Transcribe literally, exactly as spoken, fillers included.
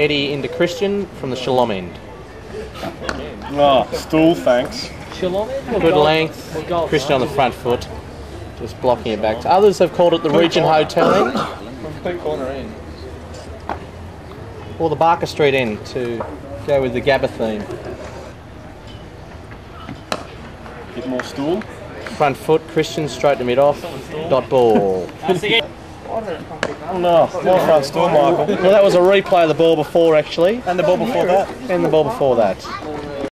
Eddie into Christian from the Shalom end. Oh, stool, thanks. Shalom end? Good length. Christian on the front foot. Just blocking it back. Others have called it the Regent Hotel end. Complete corner end. Or the Barker Street end to go with the Gabba theme. Bit more stool. Front foot, Christian straight to mid off. Dot ball. Oh no, more front stool, Michael. Well, that was a replay of the ball before actually. And the ball before that. And the ball before that.